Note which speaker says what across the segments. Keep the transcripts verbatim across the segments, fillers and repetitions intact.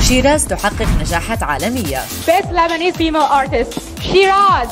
Speaker 1: شيراز تحقق نجاحات عالمية.
Speaker 2: Best Lebanese female artist شيراز.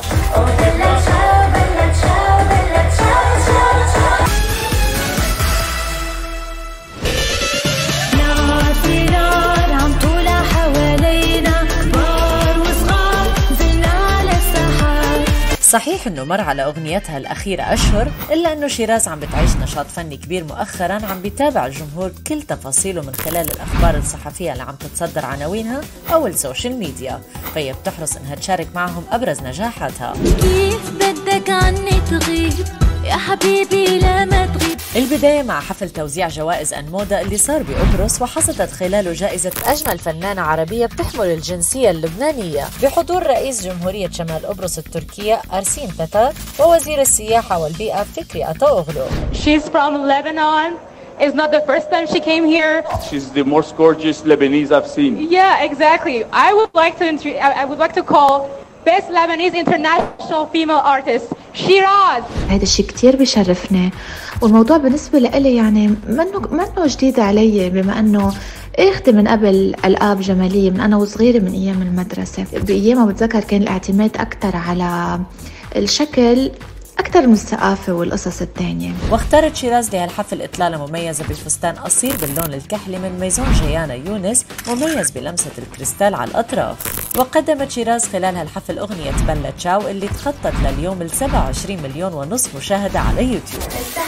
Speaker 1: صحيح انه مر على اغنيتها الاخيره اشهر، الا انه شيراز عم بتعيش نشاط فني كبير مؤخرا، عم بيتابع الجمهور كل تفاصيله من خلال الاخبار الصحفيه اللي عم تتصدر عناوينها او السوشيال ميديا، فهي بتحرص انها تشارك معهم ابرز نجاحاتها.
Speaker 3: كيف بدك عني تغيب يا حبيبي لا ما تغيب.
Speaker 1: البداية مع حفل توزيع جوائز أنمودا اللي صار بقبرص، وحصدت خلاله جائزة أجمل فنانة عربية بتحمل الجنسية اللبنانية بحضور رئيس جمهورية شمال قبرص التركية أرسين تاتار ووزير السياحة والبيئة فكري أتاوغلو.
Speaker 2: She's from Lebanon. It's not the first time she came here.
Speaker 4: She's the most gorgeous Lebanese I've seen.
Speaker 2: Yeah, exactly. I would like to I would like to call Best Lebanese International Female Artist شيراز.
Speaker 5: هذا الشيء كتير بيشرفني، والموضوع بالنسبة لإلي يعني منه منه جديد علي، بما أنه اخذت من قبل ألقاب جمالية من أنا وصغيرة من أيام المدرسة. بأيام بتذكر كان الاعتماد أكتر على الشكل أكثر من الثقافة والقصص الثانية.
Speaker 1: واختارت شيراز لهالحفل إطلالة مميزة بفستان قصير باللون الكحلي من ميزون جيانا يونس، مميز بلمسة الكريستال على الأطراف. وقدمت شيراز خلال هالحفل أغنية بلا تشاو اللي تخطت لليوم ال سبعة وعشرين مليون ونصف مشاهدة على يوتيوب.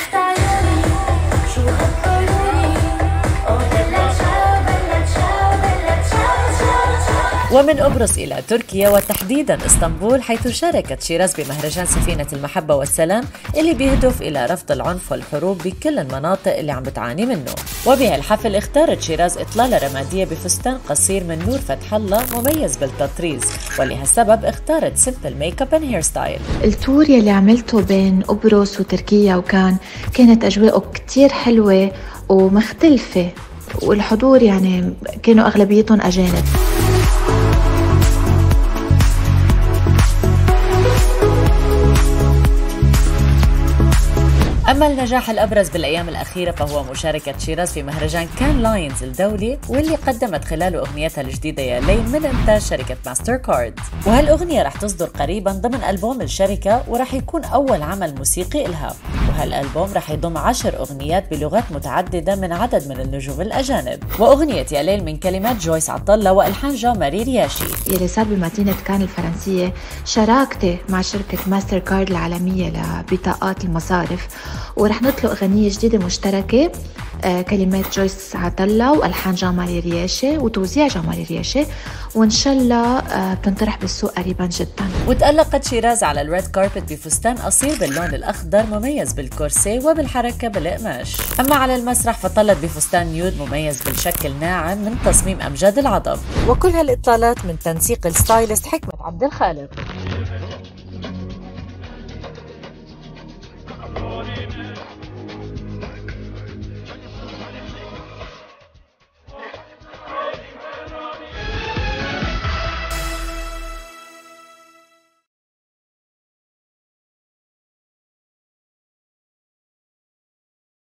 Speaker 1: ومن قبرص إلى تركيا وتحديدا اسطنبول، حيث شاركت شيراز بمهرجان سفينة المحبة والسلام اللي بيهدف إلى رفض العنف والحروب بكل المناطق اللي عم بتعاني منه. وبهالحفل اختارت شيراز إطلالة رمادية بفستان قصير من نور فتح الله مميز بالتطريز، ولهالسبب اختارت سيمبل ميك اب اند هير ستايل.
Speaker 5: التور يلي عملته بين قبرص وتركيا وكان كانت أجواءه كتير حلوة ومختلفة، والحضور يعني كانوا أغلبيتهم أجانب.
Speaker 1: أما النجاح الأبرز بالأيام الأخيرة فهو مشاركة شيراز في مهرجان كان لاينز الدولي، واللي قدمت خلاله أغنيتها الجديدة يا ليل من إنتاج شركة ماستر كارد. وهالأغنية رح تصدر قريبا ضمن ألبوم الشركة، ورح يكون أول عمل موسيقي إلها. وهالألبوم رح يضم عشر أغنيات بلغات متعددة من عدد من النجوم الأجانب. وأغنية يا ليل من كلمات جويس عطلة وألحان جان ماري رياشي.
Speaker 5: يلي صار بمدينة كان الفرنسية شراكتي مع شركة ماستر كارد العالمية لبطاقات المصارف، ورح نطلق أغنية جديدة مشتركة آه كلمات جويس عطلة وألحان جان ماري رياشي وتوزيع جان ماري رياشي، وإن شاء الله آه بتنطرح بالسوق قريبا جدا.
Speaker 1: وتألقت شيراز على الريد كاربت بفستان قصير باللون الأخضر مميز بالكورسي وبالحركة بالقماش. أما على المسرح فطلت بفستان نيود مميز بالشكل ناعم من تصميم أمجاد العضب. وكل هالإطلالات من تنسيق الستايلست حكمة عبد الخالق.